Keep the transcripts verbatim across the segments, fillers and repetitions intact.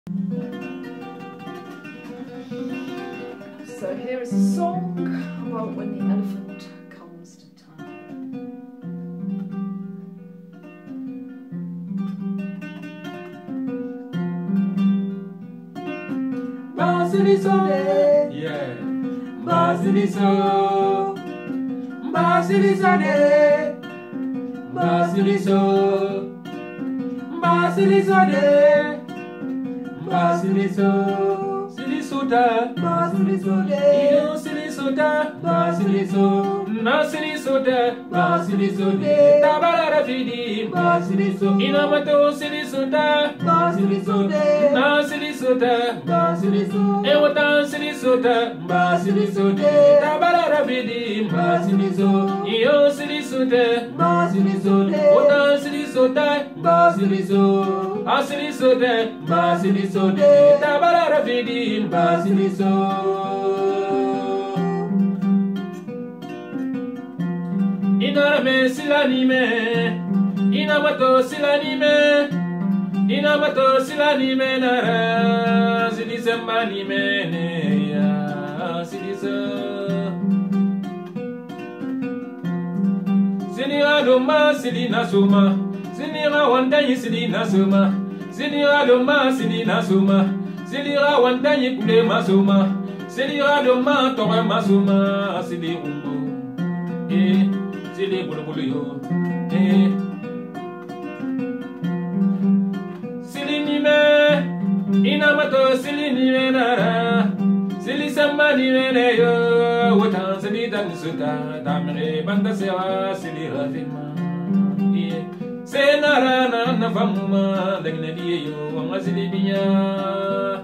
So here is a song about when the elephant comes to town. Basiliso, yeah. Basiliso, Basiliso, Basiliso, Basiliso, Basiliso. Silisuta, Basilisote, Io Silisuta, Basiliso, Na Silisuta, Basilisote, Tabara Fidi, Basiliso, Inamato Silisuta, Basilisote, Na Silisuta, Basiliso, Ewata Silisuta, Basilisote, Tabara Fidi, Basiliso, Io Silisuta, Basilisote, Ota Silisuta, Basiliso, Asilisote, Basilisote, Tabara Fidi, Basiliso. Inarame silanime, inamato silanime, inamato silanime nara, silisamba nime ya silisa. Sinira doma silina suma, sinira wandayi silina suma, sinira doma silina suma. Silira wandayi kule masuma, silira doma towe masuma, sili umbo, eh, sili bulu bulu yo, eh. Sili nime, inamato sili nime nara, sili samba nime ne yo, watan sili dan suta, damre banda sewa sili rafima, eh. Senara na na famuma, dagne diye yo, wanga sili biya.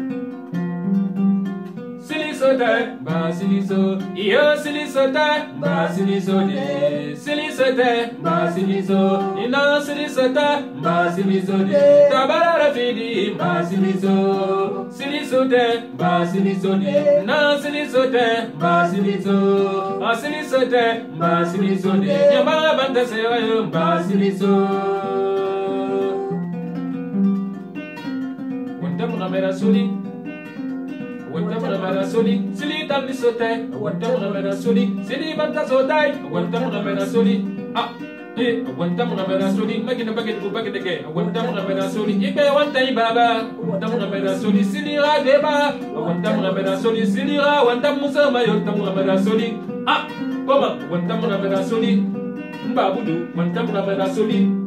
Silisota, Basiliso, Io Silisota, Basiliso, Silisota, Basiliso, Ina Silisota, Basiliso, Tabara Fidi, Basiliso, Silisota, Basiliso, Na Silisota, Basiliso, Asilisota, Basiliso, Yama Banda Sewa, Basiliso. Wandam Ramera Suli. Wantam ramera soli, sili tam nisote. Wantam ramera soli, sili banta sotai. Wantam ramera soli, ah, eh. Wantam ramera soli, magina baget ku baget deke. Wantam ramera soli, ibe wantai baba. Wantam ramera soli, sili ra deba. Wantam ramera soli, sili ra wantam musa mayo. Wantam ramera soli, ah, koma. Wantam ramera soli, mbabudu. Wantam ramera soli.